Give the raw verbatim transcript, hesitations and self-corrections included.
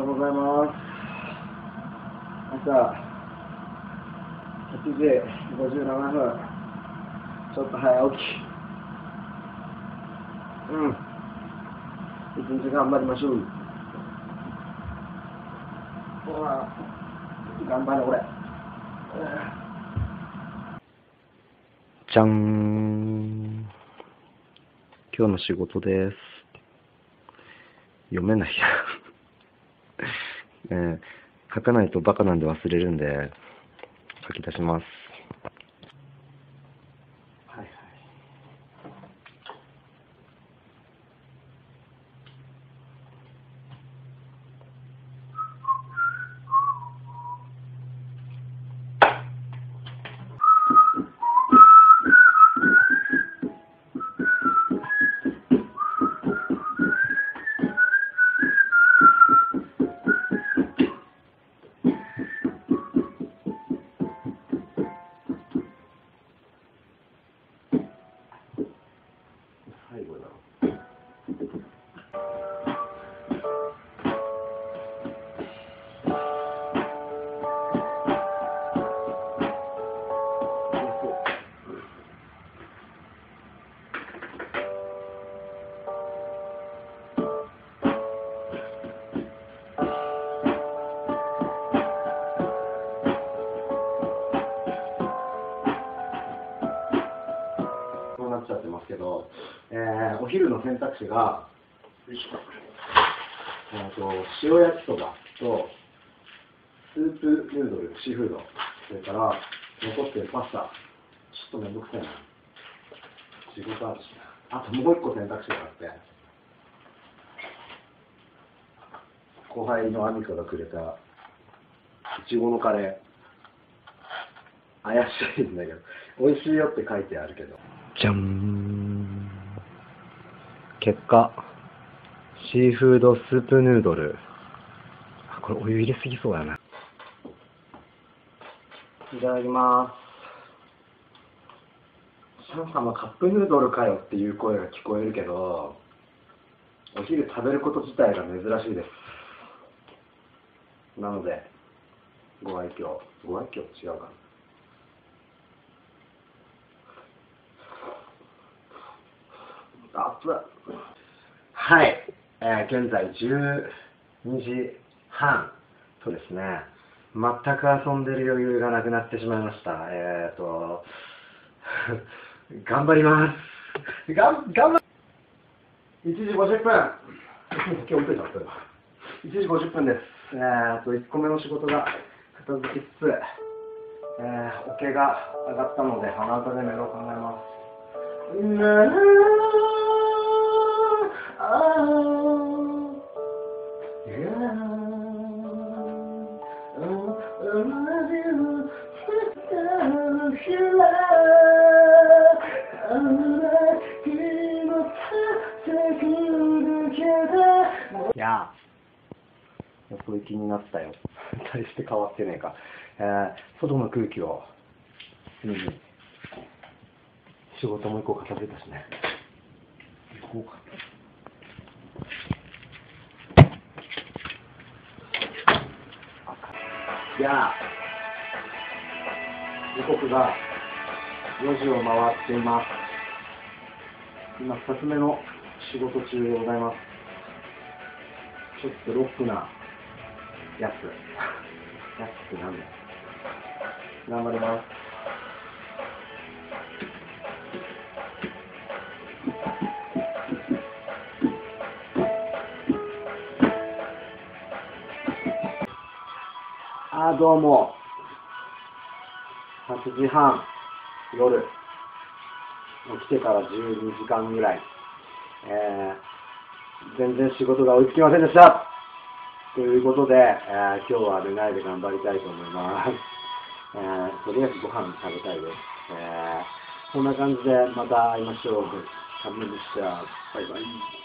うございます。朝はちじごじゅうななふん、ちょっと早起き。うん。一日頑張りましょう。ほら、頑張れ、俺。 じゃん。今日の仕事です。読めないや、えー、書かないとバカなんで忘れるんで書き出します。 はいはい。最後だろ。そうなっちゃってますけど、えー、お昼の選択肢が、えー、と塩焼きそばとスープヌードル、シーフード、それから残ってるパスタ、ちょっとめんどくさいな、仕事あるしな。あともう一個選択肢があって、後輩のアミカがくれたいちごのカレー、怪しいんだけど、美味しいよって書いてあるけど。 じゃん。結果、シーフードスープヌードル。これお湯入れすぎそうだな。 いただきます。シャン様カップヌードルかよっていう声が聞こえるけど、お昼食べること自体が珍しいです。なので、ご愛嬌、ご愛嬌違うかな。熱い。はい、えー、現在じゅうにじはんとですね、全く遊んでる余裕がなくなってしまいました。えーと、頑張ります。がん、頑張いちじごじゅっぷん。今日打てちゃったよ。いちじごじゅっぷんです。えーと、いっこめの仕事が片付きつつ、えー、おけが上がったので鼻歌でメロを考えます。なあ、いややっと息になったよ。大して変わってねえか。えー、外の空気を吸いに仕事も一個片付いたしね。行こうか。いや時刻がよじを回っています。今ふたつめの仕事中でございます。ちょっとロックなやつやつってなんだよ。頑張ります。あーどうもはちじはん夜起きてからじゅうにじかんぐらい、えー、全然仕事が追いつきませんでしたということで、えー、今日は寝ないで頑張りたいと思います。えー、とりあえずご飯食べたいです。えー、こんな感じでまた会いましょう。カミでした。バイバイ。